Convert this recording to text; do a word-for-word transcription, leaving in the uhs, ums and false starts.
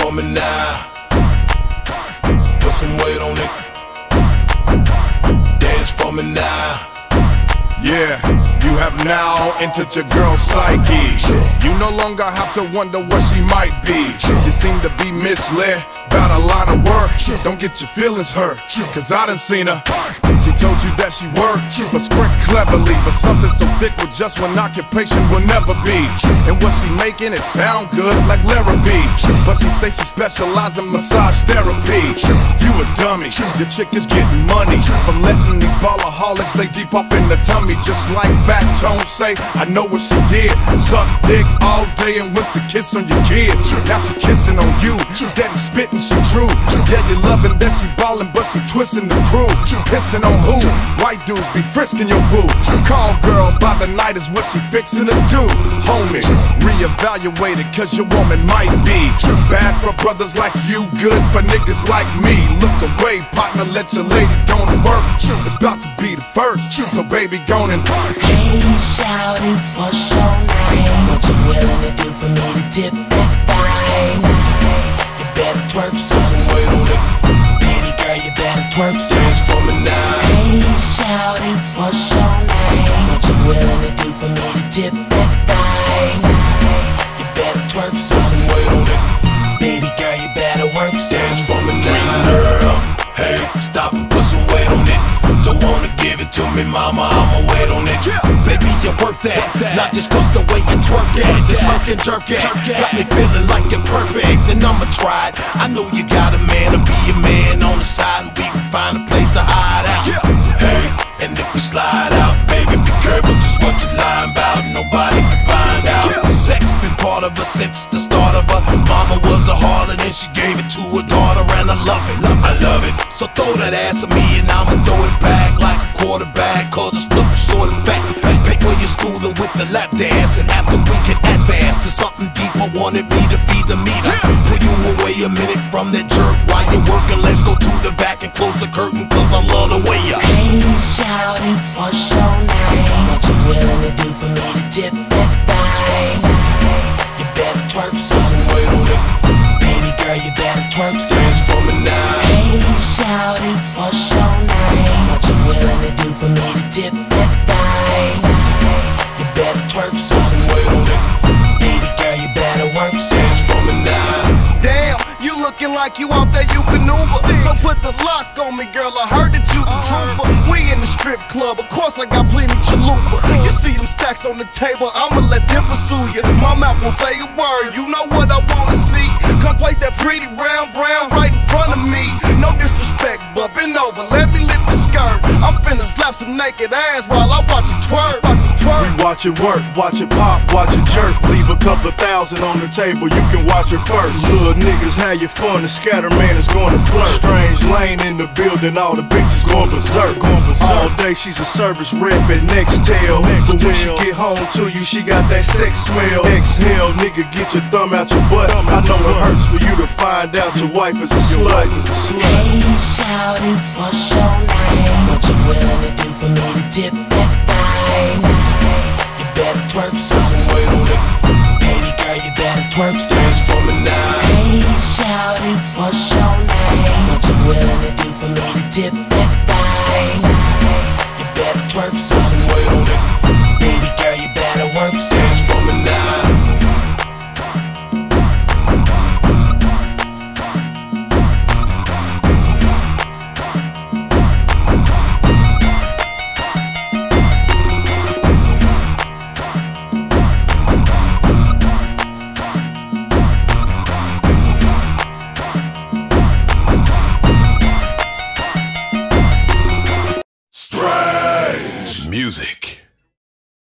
for me now. Put some weight on it. Dance for me now. Yeah, you have now entered your girl's psyche. You no longer have to wonder what she might be. You seem to be misled about a line of work. Don't get your feelings hurt, cause I done seen her. She told you that she worked for Sprint cleverly, but something so thick with just one occupation will never be. And what she making, it sound good like Larry B, but she say she specialize in massage therapy. You a dummy, your chick is getting money from letting these ballaholics lay deep off in the tummy. Just like Fat Tone say, I know what she did. Suck dick all day and went to kiss on your kids. Now she kissing on you, steady spitting, she true. Yeah, you loving that she ballin', but she twisting the crew. Pissing on who? White dudes be frisking your boo. Call girl by the night is what she fixing to do. Homie, reevaluate it, cause your woman might be bad for brothers like you, good for niggas like me. Look away, partner, let your lady go to work. It's about to be the first, so baby go on and hey, shawty, what's your name? What you willing to do for me to tip that thing? You better twerk some weight on it. Baby girl, you better twerk some. Dance for me now. Hey, shawty, what's your name? What you willing to do for me to tip that thing? You better twerk some weight on it. Baby girl, you better work some. Dance for me now. Girl, hey, stop and put some weight on it. Don't wanna give it to me, mama, I'ma wait on it. Baby, you work that, not just cause the way you twerk it. You smirk and jerk it, got me feeling like you're perfect, and I'ma try it. I know you got a man to be a man on the side, and we can find a place to hide out. Hey, and if we slide out, baby, be careful just what you lying about. Nobody can find out. Sex been part of her since the start of her. Mama was a harlot and she gave it to her daughter, and I love it, I love it. So throw that ass at me and I'ma throw it back like a quarterback, cause it's looking sorta fat. Pay for your schooling with the lap dance, and after we can advance to something deeper, wanted me to feed the meter. Put you away a minute from that jerk while you're working. Let's go to the back and close the curtain, cause I love the way you. Hey, shawty, what's your name? What you willing to do for me to tip that thing? You better twerk some weight on it. Baby girl, you better twerk some. Dance for me now. Hey, shawty, what's your name? What you willing to do for me to tip that thing? You better twerk some weight on it. Baby girl, you better work some. Dance for me now. Damn, you looking like you out there, you can Uber. So put the lock on me, girl, I heard that you can trooper. We in the strip club, of course I got plenty chalupa. You see them stacks on the table, I'ma let them pursue you. My mouth won't say a word, you know what I wanna see. Come place that pretty round brown right in front of me. No disrespect, but bend over, let me lift the skirt. I'm finna slap some naked ass while I watch you twerk. we watch it work, watch it pop, watch it jerk. Leave a couple thousand on the table, you can watch it first. Little niggas, have your fun, the scatter man is gonna flirt. Strange lane in the building, all the bitches going berserk. All day she's a service rep at Nextel, but when she get home to you, she got that sex smell. Exhale, nigga, get your thumb out your butt. I know it hurts for you to find out your wife is a slut. Hey, shawty, what's your name? What you willing to do for me to tip that thing? You better twerk some weight on it. Baby girl, you better twerk some. Dance for me now. Hey, shawty, what's your name? What you willing to do for me to tip that